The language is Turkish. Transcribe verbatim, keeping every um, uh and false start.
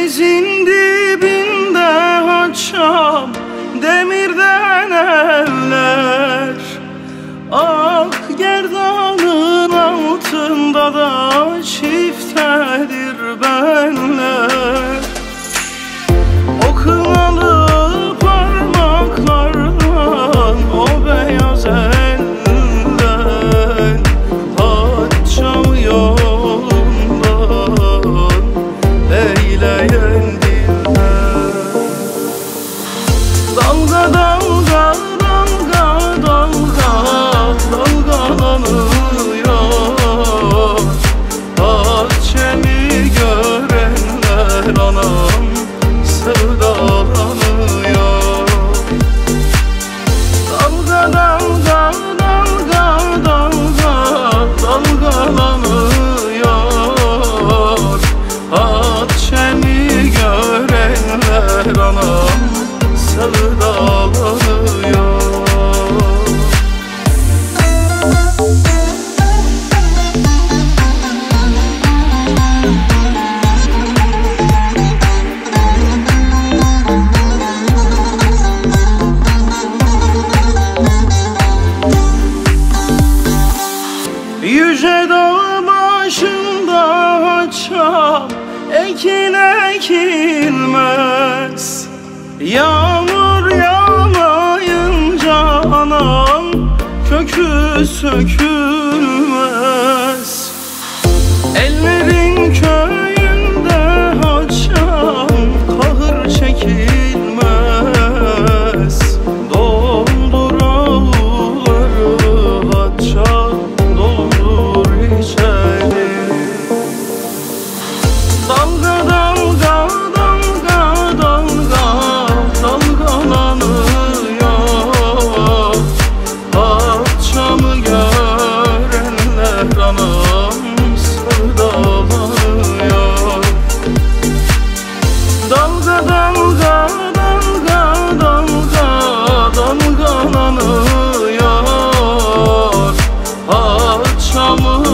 Denizin dibinde açam demirden evler. Ah, gerdanın altında da çiftedir benler. O kınalı parmaklardan, o beyaz elden, Haçam yolundan eyleyen diller. Dalga dalga dalga dalga dalgalanıyor. Bahçemi görenler anam sevdalanıyor. Dalga dalga dalga dalga dalgalanıyor. Bahçemi görenler anam sevdalanıyor. Yüce dağ başında açam ekin ekilmez. Yağmur yağmayınca anam kökü sökülmez. Ellerin köyünde açam kahır çekilmez. Doldur avluları açam, doldur içeri. Dalga dalga dalga dalga dalgalanıyor. Bahçamı görenler anam sevdalanıyor. Dalga dalga dalga dalga dalgalanıyor. Bahçamı